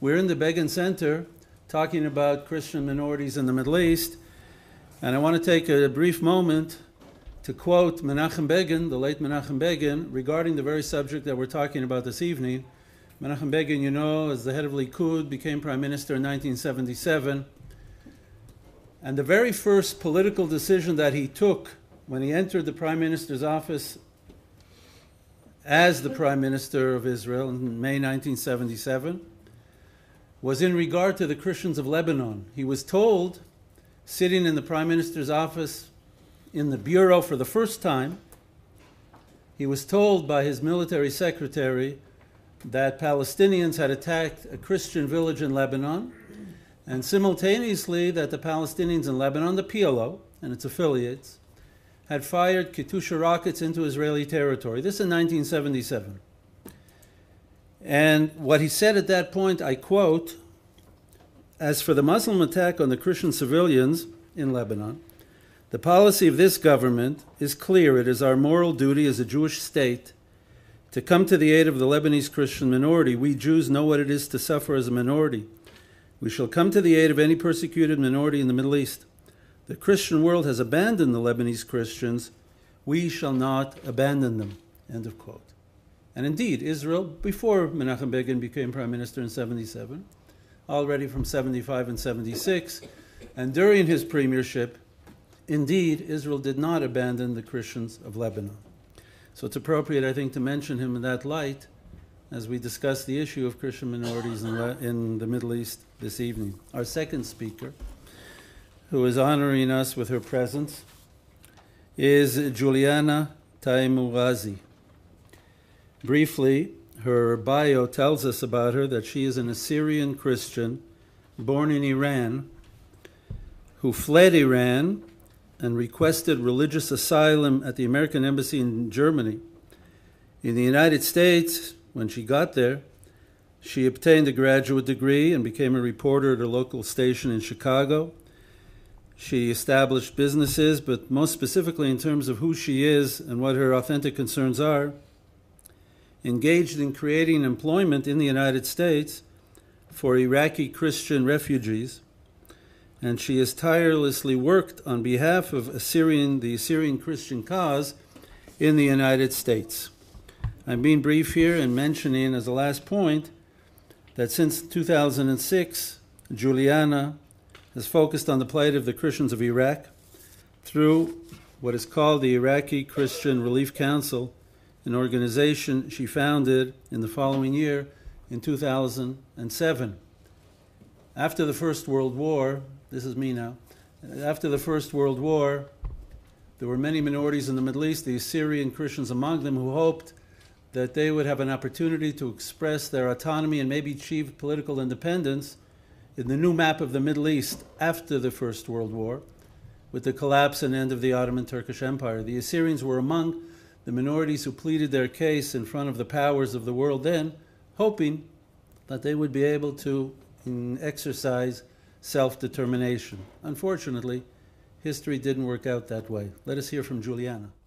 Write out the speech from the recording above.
We're in the Begin Center talking about Christian minorities in the Middle East, and I want to take a brief moment to quote Menachem Begin, the late Menachem Begin, regarding the very subject that we're talking about this evening. Menachem Begin, you know, as the head of Likud, became prime minister in 1977, and the very first political decision that he took when he entered the prime minister's office as the prime minister of Israel in May 1977 was in regard to the Christians of Lebanon. He was told, sitting in the prime minister's office in the bureau for the first time, he was told by his military secretary that Palestinians had attacked a Christian village in Lebanon, and simultaneously that the Palestinians in Lebanon, the PLO and its affiliates, had fired Katyusha rockets into Israeli territory. This in 1977. And what he said at that point, I quote, "As for the Muslim attack on the Christian civilians in Lebanon, the policy of this government is clear. It is our moral duty as a Jewish state to come to the aid of the Lebanese Christian minority. We Jews know what it is to suffer as a minority. We shall come to the aid of any persecuted minority in the Middle East. The Christian world has abandoned the Lebanese Christians. We shall not abandon them." End of quote. And indeed, Israel, before Menachem Begin became prime minister in 77, already from 75 and 76, and during his premiership, indeed, Israel did not abandon the Christians of Lebanon. So it's appropriate, I think, to mention him in that light as we discuss the issue of Christian minorities in the Middle East this evening. Our second speaker, who is honoring us with her presence, is Juliana Taimoorazy. Briefly, her bio tells us about her that she is an Assyrian Christian born in Iran who fled Iran and requested religious asylum at the American Embassy in Germany. In the United States, when she got there, she obtained a graduate degree and became a reporter at a local station in Chicago. She established businesses, but most specifically in terms of who she is and what her authentic concerns are, engaged in creating employment in the United States for Iraqi Christian refugees, and she has tirelessly worked on behalf of the Assyrian Christian cause in the United States. I'm being brief here and mentioning as a last point that since 2006, Juliana has focused on the plight of the Christians of Iraq through what is called the Iraqi Christian Relief Council, an organization she founded in the following year, in 2007. After the First World War, this is me now, after the First World War, there were many minorities in the Middle East, the Assyrian Christians among them, who hoped that they would have an opportunity to express their autonomy and maybe achieve political independence in the new map of the Middle East after the First World War, with the collapse and end of the Ottoman Turkish Empire. The Assyrians were among the minorities who pleaded their case in front of the powers of the world then, hoping that they would be able to exercise self-determination. Unfortunately, history didn't work out that way. Let us hear from Juliana.